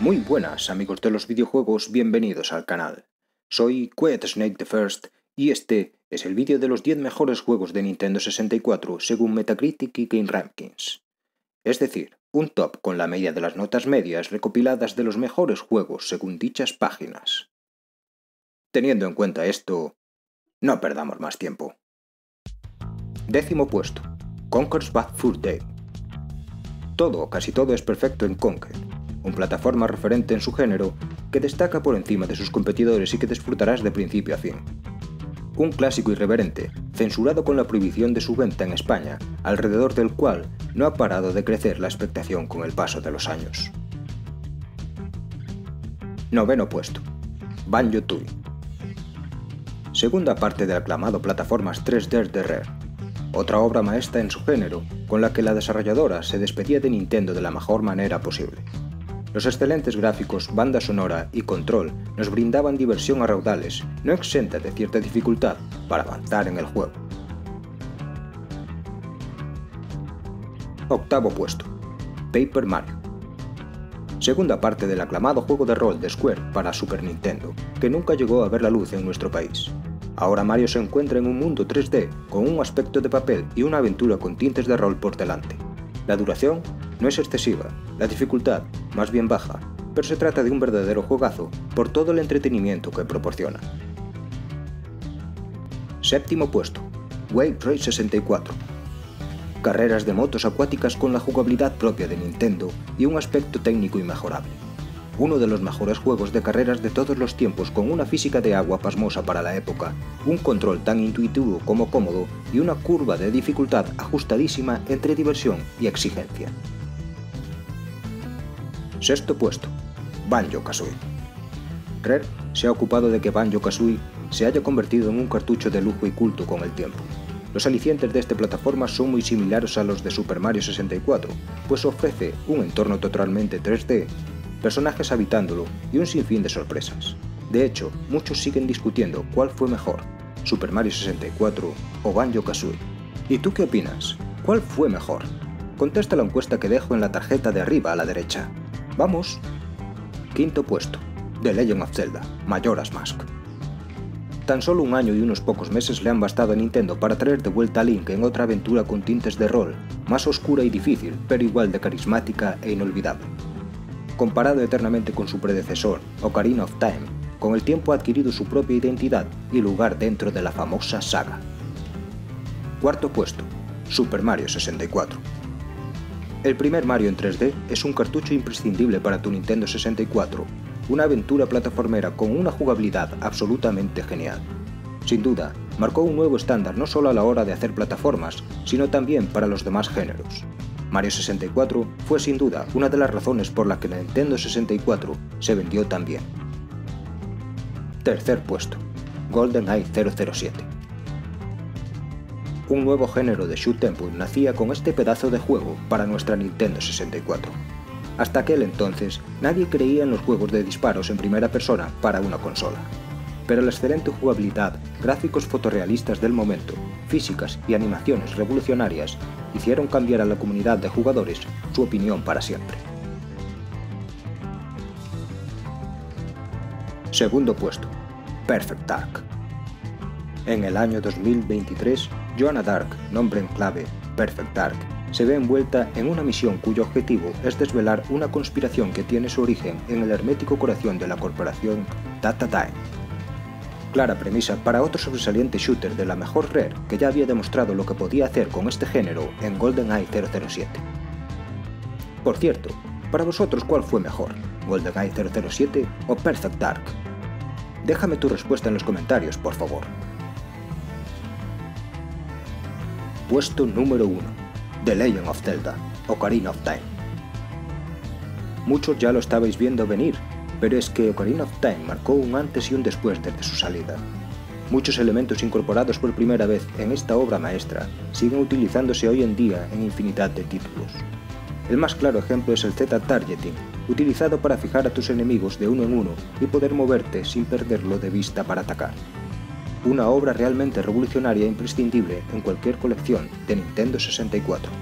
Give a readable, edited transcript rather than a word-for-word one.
Muy buenas amigos de los videojuegos, bienvenidos al canal. Soy Quiet Snake the First y este es el vídeo de los 10 mejores juegos de Nintendo 64 según Metacritic y Game Rankings. Es decir, un top con la media de las notas medias recopiladas de los mejores juegos según dichas páginas. Teniendo en cuenta esto, no perdamos más tiempo. 10º puesto, Conker's Bad Fur Day. Todo o casi todo es perfecto en Conker, un plataforma referente en su género que destaca por encima de sus competidores y que disfrutarás de principio a fin. Un clásico irreverente, censurado con la prohibición de su venta en España, alrededor del cual no ha parado de crecer la expectación con el paso de los años. 9º puesto, Banjo-Tooie. Segunda parte del aclamado plataformas 3D de Rare, otra obra maestra en su género, con la que la desarrolladora se despedía de Nintendo de la mejor manera posible. Los excelentes gráficos, banda sonora y control nos brindaban diversión a raudales, no exenta de cierta dificultad para avanzar en el juego. 8º puesto, Paper Mario. Segunda parte del aclamado juego de rol de Square para Super Nintendo, que nunca llegó a ver la luz en nuestro país. Ahora Mario se encuentra en un mundo 3D con un aspecto de papel y una aventura con tintes de rol por delante. La duración no es excesiva, la dificultad más bien baja, pero se trata de un verdadero juegazo por todo el entretenimiento que proporciona. 7º puesto, Wave Race 64. Carreras de motos acuáticas con la jugabilidad propia de Nintendo y un aspecto técnico inmejorable. Uno de los mejores juegos de carreras de todos los tiempos con una física de agua pasmosa para la época, un control tan intuitivo como cómodo y una curva de dificultad ajustadísima entre diversión y exigencia. 6º puesto, Banjo-Kazooie. Rare se ha ocupado de que Banjo-Kazooie se haya convertido en un cartucho de lujo y culto con el tiempo. Los alicientes de esta plataforma son muy similares a los de Super Mario 64, pues ofrece un entorno totalmente 3D, personajes habitándolo y un sinfín de sorpresas. De hecho, muchos siguen discutiendo cuál fue mejor, Super Mario 64 o Banjo-Kazooie. ¿Y tú qué opinas? ¿Cuál fue mejor? Contesta la encuesta que dejo en la tarjeta de arriba a la derecha. ¡Vamos! 5º puesto, The Legend of Zelda, Majora's Mask. Tan solo un año y unos pocos meses le han bastado a Nintendo para traer de vuelta a Link en otra aventura con tintes de rol, más oscura y difícil, pero igual de carismática e inolvidable. Comparado eternamente con su predecesor, Ocarina of Time, con el tiempo ha adquirido su propia identidad y lugar dentro de la famosa saga. 4º puesto, Super Mario 64. El primer Mario en 3D es un cartucho imprescindible para tu Nintendo 64, una aventura plataformera con una jugabilidad absolutamente genial. Sin duda, marcó un nuevo estándar no solo a la hora de hacer plataformas, sino también para los demás géneros. Mario 64 fue sin duda una de las razones por la que la Nintendo 64 se vendió tan bien. 3º puesto, GoldenEye 007. Un nuevo género de shoot 'em up nacía con este pedazo de juego para nuestra Nintendo 64. Hasta aquel entonces, nadie creía en los juegos de disparos en primera persona para una consola. Pero la excelente jugabilidad, gráficos fotorrealistas del momento, físicas y animaciones revolucionarias hicieron cambiar a la comunidad de jugadores su opinión para siempre. 2º puesto, Perfect Dark. En el año 2023, Joanna Dark, nombre en clave Perfect Dark, se ve envuelta en una misión cuyo objetivo es desvelar una conspiración que tiene su origen en el hermético corazón de la corporación Data Time. Clara premisa para otro sobresaliente shooter de la mejor Rare que ya había demostrado lo que podía hacer con este género en GoldenEye 007. Por cierto, para vosotros ¿cuál fue mejor? ¿GoldenEye 007 o Perfect Dark? Déjame tu respuesta en los comentarios, por favor. Puesto número 1, The Legend of Zelda, Ocarina of Time. Muchos ya lo estabais viendo venir, pero es que Ocarina of Time marcó un antes y un después desde su salida. Muchos elementos incorporados por primera vez en esta obra maestra siguen utilizándose hoy en día en infinidad de títulos. El más claro ejemplo es el Z-Targeting, utilizado para fijar a tus enemigos de uno en uno y poder moverte sin perderlo de vista para atacar. Una obra realmente revolucionaria e imprescindible en cualquier colección de Nintendo 64.